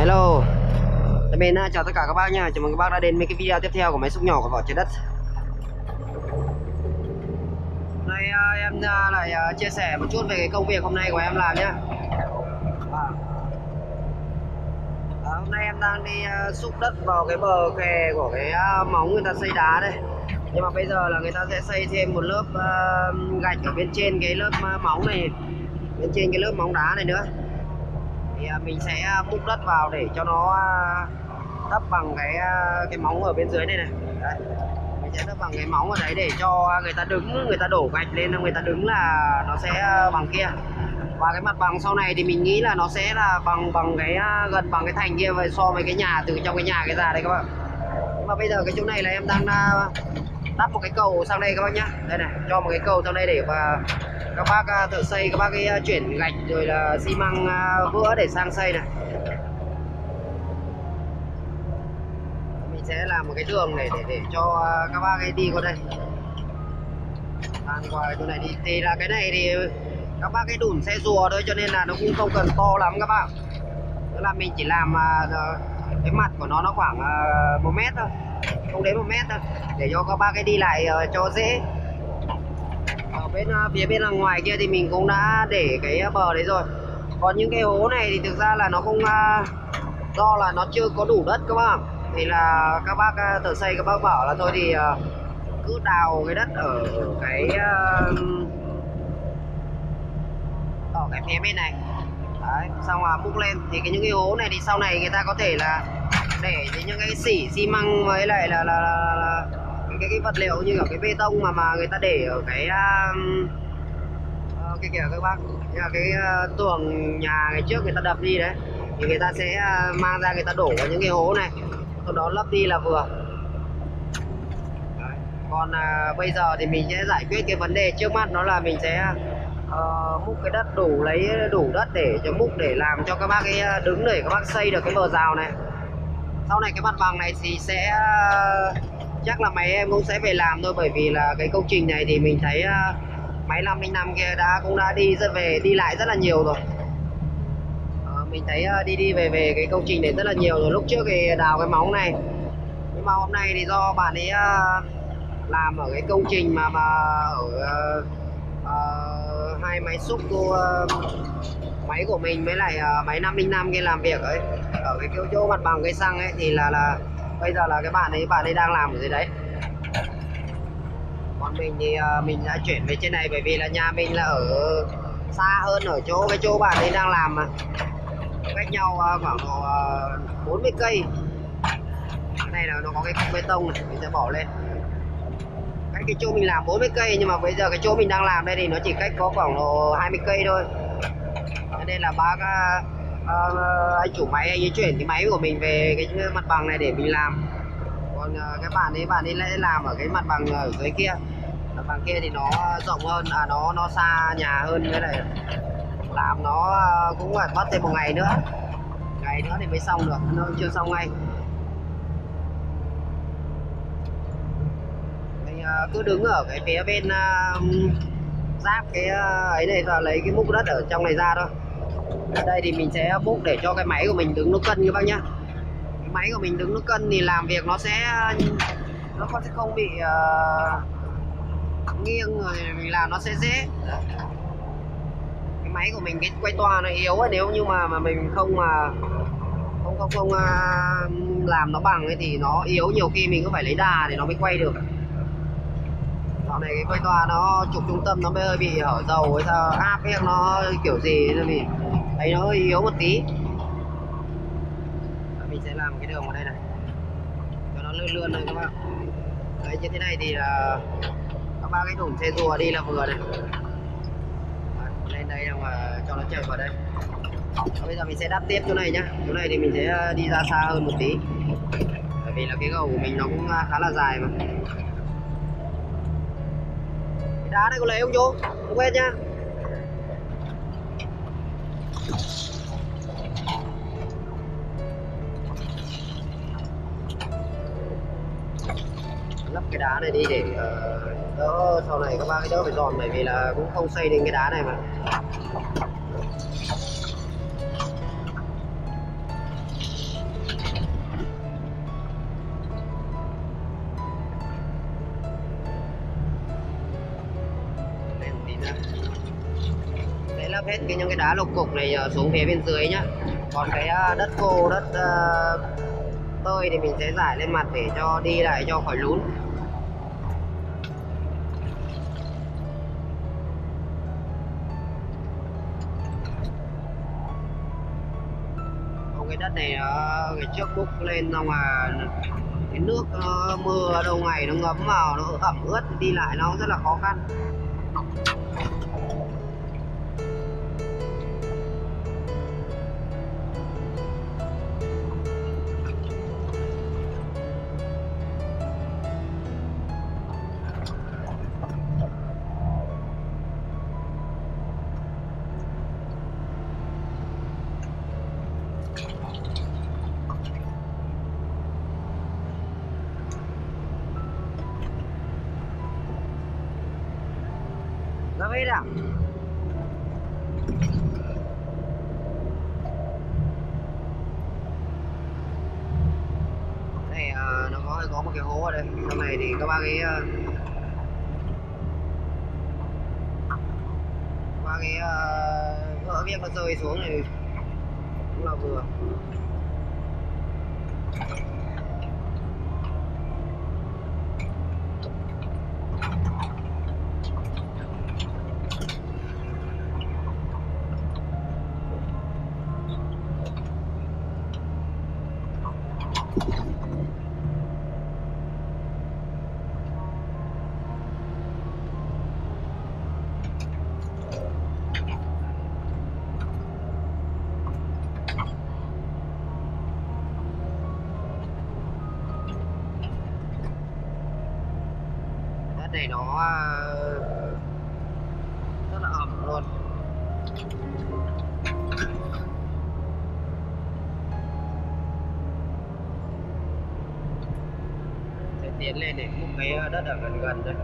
Hello, mình chào tất cả các bác nha. Chào mừng các bác đã đến với cái video tiếp theo của máy xúc nhỏ của Vỏ Trái Đất. Hôm nay em lại chia sẻ một chút về cái công việc hôm nay của em làm nhé. Hôm nay em đang đi xúc đất vào cái bờ kè của cái móng người ta xây đá đây. Nhưng mà bây giờ là người ta sẽ xây thêm một lớp gạch ở bên trên cái lớp móng này, bên trên cái lớp móng đá này nữa. Thì mình sẽ múc đất vào để cho nó đắp bằng cái móng ở bên dưới này này. Đấy. Mình sẽ đắp bằng cái móng ở đấy để cho người ta đứng, người ta đổ gạch lên, người ta đứng là nó sẽ bằng kia. Và cái mặt bằng sau này thì mình nghĩ là nó sẽ là bằng cái gần bằng cái thành kia vậy, so với cái nhà từ trong cái nhà cái ra đây các bạn. Nhưng mà bây giờ cái chỗ này là em đang đắp một cái cầu sang đây các bác nhá. Đây này, cho một cái cầu sang đây để mà các bác thợ xây, các bác ấy chuyển gạch rồi là xi măng vữa để sang xây này. Mình sẽ làm một cái đường để cho các bác ấy đi qua đây, sang qua chỗ này đi. Thì là cái này thì các bác ấy đủn xe rùa thôi, cho nên là nó cũng không cần to lắm các bạn. Tức là mình chỉ làm cái mặt của nó khoảng 1 mét thôi, không đến 1 mét thôi, để cho các bác ấy đi lại cho dễ. Ở bên phía bên đằng ngoài kia thì mình cũng đã để cái bờ đấy rồi. Còn những cái hố này thì thực ra là nó không do là nó chưa có đủ đất các bác. Thì là các bác thợ xây các bác bảo là thôi thì cứ đào cái đất ở cái phía bên này. Đấy, xong là múc lên thì những cái hố này thì sau này người ta có thể là để những cái xi măng với lại là cái vật liệu như kiểu cái bê tông mà người ta để ở cái kìa các bác, cái tường nhà ngày trước người ta đập đi đấy, thì người ta sẽ mang ra người ta đổ vào những cái hố này, sau đó lấp đi là vừa. Đấy. Còn bây giờ thì mình sẽ giải quyết cái vấn đề trước mắt, đó là mình sẽ múc cái đất lấy đủ đất để cho múc, để làm cho các bác ấy đứng để các bác xây được cái bờ rào này. Sau này cái mặt bằng này thì sẽ chắc là máy em cũng sẽ về làm thôi, bởi vì là cái công trình này thì mình thấy máy 505 kia cũng đã đi lại rất là nhiều rồi. Mình thấy đi về cái công trình này rất là nhiều rồi. Lúc trước thì đào cái móng này, nhưng mà hôm nay thì do bạn ấy làm ở cái công trình mà ở hai máy xúc máy của mình với lại máy 505 kia làm việc ấy, ở cái chỗ mặt bằng cây xăng ấy, thì là bây giờ là cái bạn ấy đang làm ở dưới đấy. Còn mình thì mình đã chuyển về trên này, bởi vì là nhà mình là ở xa hơn ở cái chỗ bạn ấy đang làm, mà cách nhau khoảng 40 cây. Cái này là nó có cái cọc bê tông này, mình sẽ bỏ lên cách cái chỗ mình làm 40 cây, nhưng mà bây giờ cái chỗ mình đang làm đây thì nó chỉ cách có khoảng 20 cây thôi. Cho nên là bác anh chủ máy anh ấy chuyển cái máy của mình về cái mặt bằng này để mình làm. Còn cái bạn ấy lại làm ở cái mặt bằng ở dưới kia. Mặt bằng kia thì nó rộng hơn, nó xa nhà hơn, với lại làm nó cũng phải mất thêm một ngày nữa thì mới xong được, nó chưa xong ngay. Mình cứ đứng ở cái phía bên giáp cái ấy này, và lấy cái múc đất ở trong này ra thôi. Ở đây thì mình sẽ múc để cho cái máy của mình đứng nó cân các bác nhá. Cái máy của mình đứng nó cân thì làm việc nó sẽ không bị nghiêng, rồi mình làm nó sẽ dễ. Cái máy của mình cái quay toa nó yếu ấy, nếu như mà mình không làm nó bằng ấy thì nó yếu, nhiều khi mình cũng phải lấy đà để nó mới quay được. Dạo này cái quay toa nó trục trung tâm nó hơi bị hở dầu hay sao, áp ấy nó kiểu gì nên mình thấy nó hơi yếu một tí. Mình sẽ làm cái đường vào đây này cho nó lươn này các bạn. Đấy, như thế này thì các bác cái đủng xe rùa đi là vừa này. Đấy, lên đây mà cho nó chảy vào đây. Bây giờ mình sẽ đắp tiếp chỗ này nhá. Chỗ này thì mình sẽ đi ra xa hơn một tí, bởi vì là cái gầu của mình nó cũng khá là dài mà. Cái đá này có lấy không chú? Không quên nhá. Lắp cái đá này đi để đỡ sau này các bác đỡ phải dọn, bởi vì là cũng không xây đến cái đá này mà. hết những cái đá lục cục này xuống phía bên dưới nhá. Còn cái đất khô, đất tơi thì mình sẽ rải lên mặt để cho đi lại cho khỏi lún. Cái đất này cái trước bốc lên xong mà cái nước mưa lâu ngày nó ngấm vào, nó ẩm ướt, đi lại nó rất là khó khăn. Ra hết à? Này nó có một cái hố ở đây. Trong này thì các bác ấy vỡ viếc nó rơi xuống này cũng là vừa. Này nó rất là ẩm luôn. Sẽ tiến lên để múc cái đất ở gần gần đây.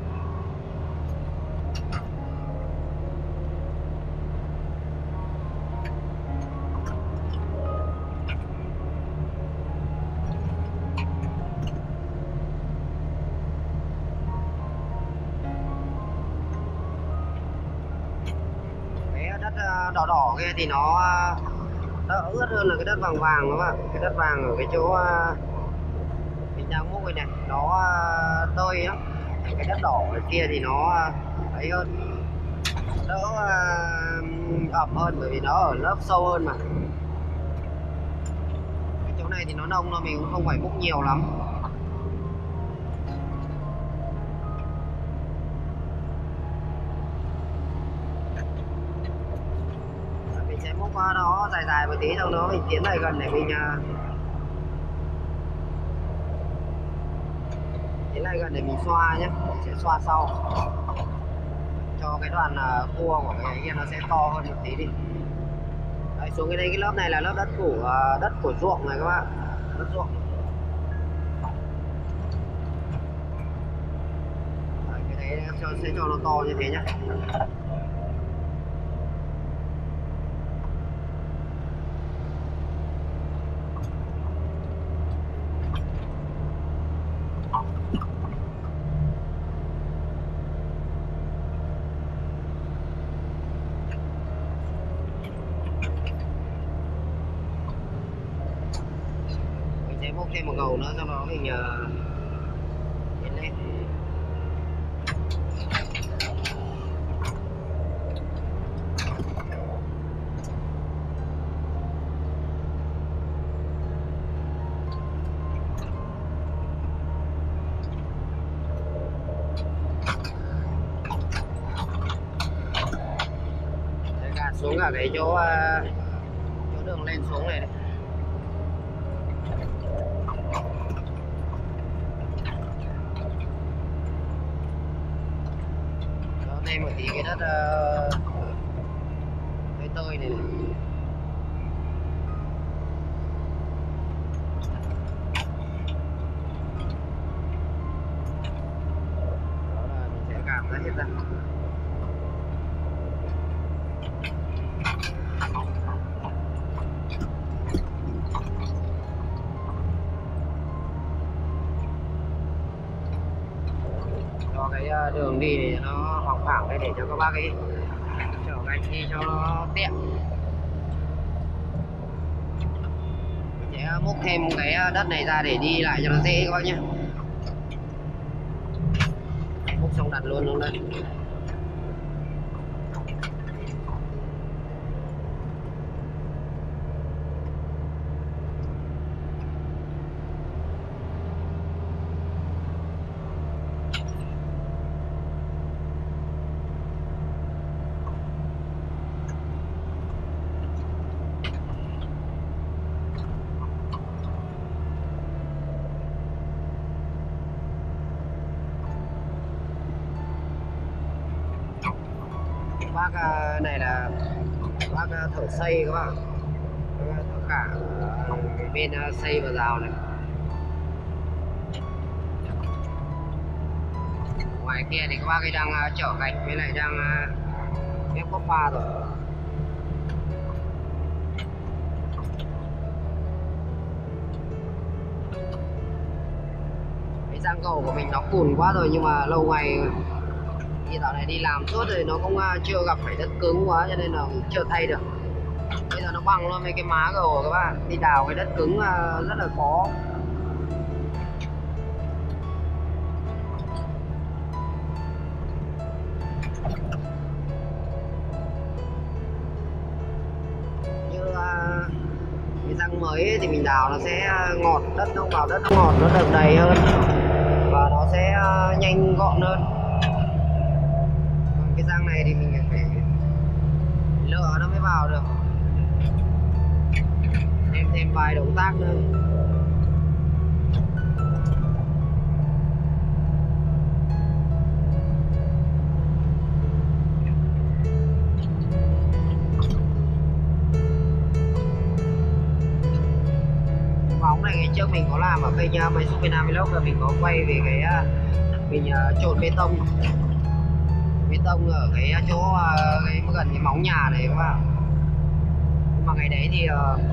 Đỏ đỏ kia thì nó đỡ ướt hơn là cái đất vàng vàng các bạn. Cái đất vàng ở cái chỗ mình đang múc này nó tơi lắm. Cái đất đỏ ở kia thì nó ấy hơn, đỡ ẩm hơn bởi vì nó ở lớp sâu hơn mà. Cái chỗ này thì nó nông thôi, mình cũng không phải múc nhiều lắm. Múc nó dài dài một tí, xong nó mình tiến lại gần để mình tiến lại gần để mình xoa nhé. Mình sẽ xoa sau cho cái đoạn cua của cái kia nó sẽ to hơn một tí đi. Đấy, xuống cái đây, cái lớp này là lớp đất của ruộng này các bạn, đất ruộng. Đấy, cái đấy sẽ cho nó to như thế nhé. Múc thêm một gầu nữa cho nó mình tiến lên. Để gạt xuống cả cái chỗ đường lên xuống này. Thêm một tí cái đất tơi tơi này, đó là mình sẽ gạt ra hết ra. Cho cái đường đi này nó phẳng phẳng đây để cho các bác ấy chở gạch đi cho nó tiện. Sẽ múc thêm cái đất này ra để đi lại cho nó dễ các bác nhé. Múc xong đặt luôn luôn đây. Bác này là bác thợ xây các bạn, thợ cả bên xây và rào này. Ngoài kia thì các bác ấy đang chở gạch với lại đang ép cốt pha rồi. Cái rang cầu của mình nó cùn quá rồi, nhưng mà lâu ngày thì dạo này đi làm suốt rồi nó cũng chưa gặp phải đất cứng quá cho nên là cũng chưa thay được. Bây giờ nó bằng luôn với cái má gầu các bạn, đi đào cái đất cứng rất là khó. Như cái răng mới ấy, thì mình đào nó sẽ ngọt, đất nó vào đất nó ngọt, nó đầm đầy hơn và nó sẽ nhanh gọn hơn. Còn cái răng này thì mình phải lựa nó mới vào được, thêm vài động tác nữa. Móng này ngày trước mình có làm ở kênh máy xúc Việt Nam Vlog, và mình có quay về cái mình trộn bê tông ở cái chỗ cái gần cái móng nhà này các bạn. Nhưng mà ngày đấy thì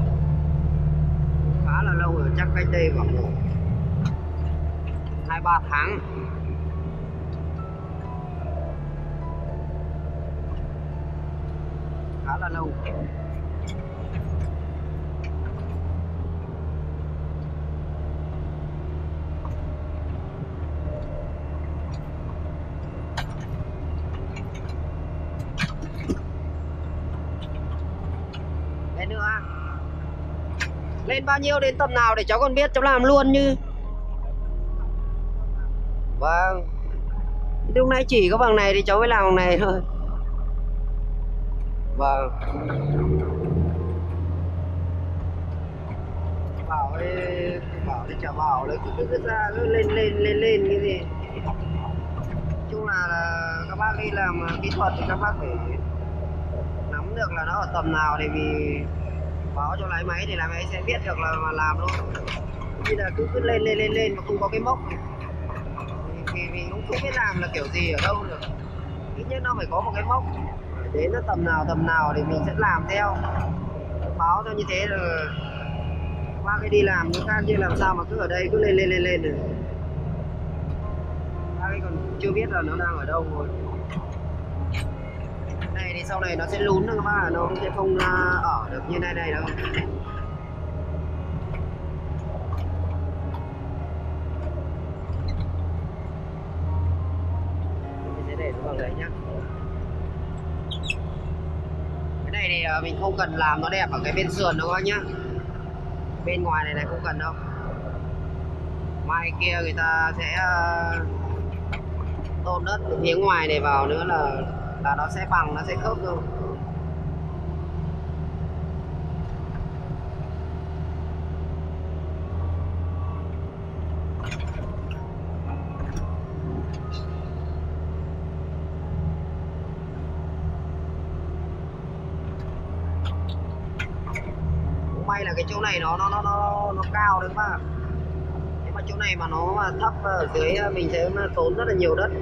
khá là lâu rồi, chắc cách đây khoảng 2-3 tháng. Khá là lâu. Lên nữa. Lên bao nhiêu đến tầm nào để cháu còn biết, cháu làm luôn như. Vâng. Lúc nãy chỉ có bằng này thì cháu mới làm bằng này thôi. Vâng. Bảo thì chả bảo đấy, cứ ra cứ lên cái gì. Chung là các bác đi làm kỹ thuật thì các bác phải nắm được là nó ở tầm nào thì mình báo cho lái máy thì lái máy sẽ biết được là mà làm luôn. Bây giờ cứ lên mà không có cái mốc thì mình cũng không biết làm là kiểu gì ở đâu được. Ít nhất nó phải có một cái mốc, đến nó tầm nào thì mình sẽ làm theo, báo cho như thế là qua cái đi làm những khác, chứ làm sao mà cứ ở đây cứ lên được. Bác ấy còn chưa biết là nó đang ở đâu rồi. Này thì sau này nó sẽ lún nữa các bác, nó sẽ không ở được như này đâu. Mình sẽ để nó bằng đấy nhá. Cái này thì mình không cần làm nó đẹp ở cái bên sườn đâu các bác nhá. Bên ngoài này không cần đâu. Mai kia người ta sẽ tôn đất phía ngoài này vào nữa là nó sẽ bằng, nó sẽ khớp thôi. Cũng may là cái chỗ này nó cao đấy các bạn. Nếu mà chỗ này mà nó thấp ở dưới mình sẽ tốn rất là nhiều đất.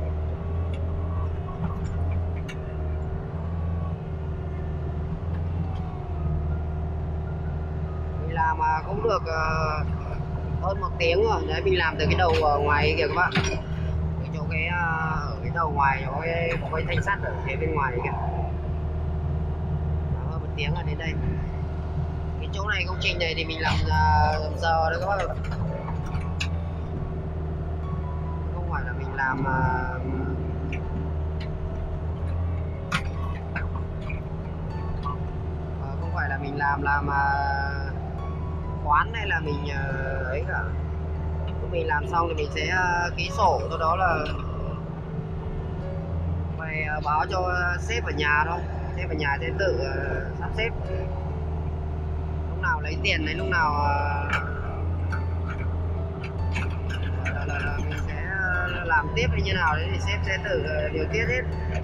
Mình làm mà cũng được hơn 1 tiếng rồi. Đấy, mình làm từ cái đầu ngoài kìa các bạn. Cái chỗ ở cái đầu ngoài có cái thanh sắt ở phía bên ngoài kìa. tiếng là đến đây. Cái chỗ này công trình này thì mình làm giờ đấy các bác ạ, không phải là mình làm không phải là mình làm khoán hay là mình ấy cả. Lúc mình làm xong thì mình sẽ ký sổ, sau đó là phải báo cho sếp ở nhà thôi. Sếp ở nhà sẽ tự sắp xếp lúc nào lấy tiền này, lúc nào là mình sẽ làm tiếp hay như nào đấy thì sếp sẽ tự điều tiết hết.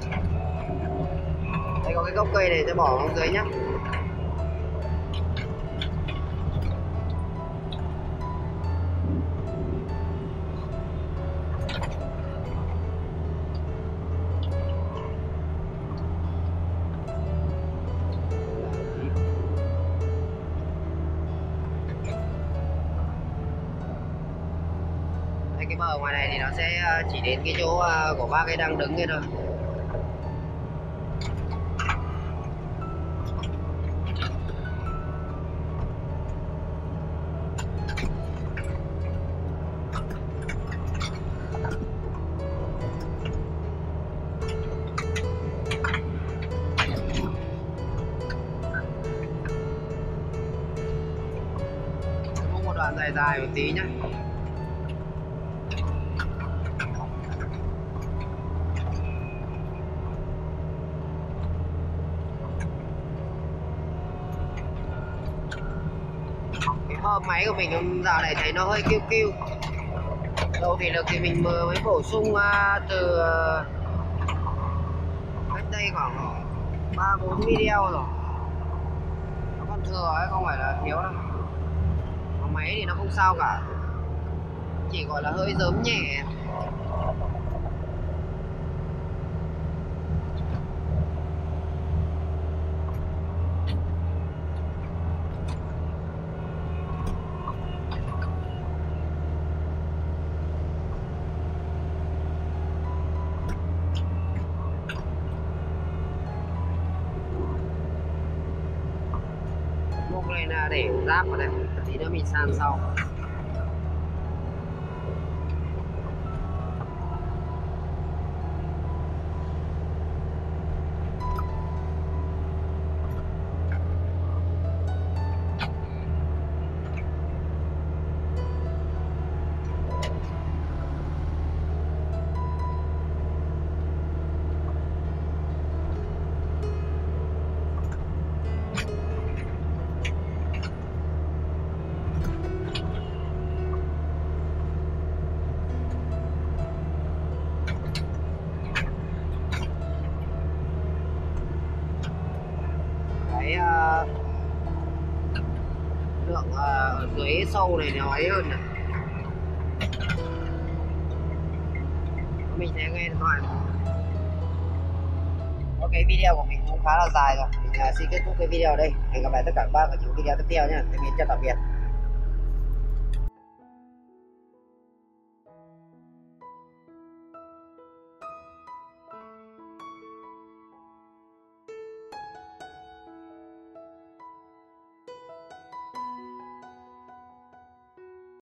Đây có cái gốc cây này, sẽ bỏ xuống dưới nhá. Cái bờ ngoài này thì nó sẽ chỉ đến cái chỗ của bác ấy đang đứng kia thôi. Có một đoạn dài dài một tí nhá. Máy của mình dạo này thấy nó hơi kêu kêu. Đầu thì lực thì mình mới bổ sung từ cách đây khoảng 3-4 video rồi. Nó còn thừa ấy, không phải là thiếu đâu. Còn máy thì nó không sao cả, chỉ gọi là hơi dớm nhẹ. Mốc này là để ráp vào đây, tí nữa mình san sau. Cái lượng ở dưới sâu này nó ấy hơn này. Mình sẽ nghe điện thoại. Ok, video của mình cũng khá là dài rồi, mình xin kết thúc cái video ở đây. Hẹn gặp lại tất cả các bác ở những video tiếp theo nhé. Tạm biệt.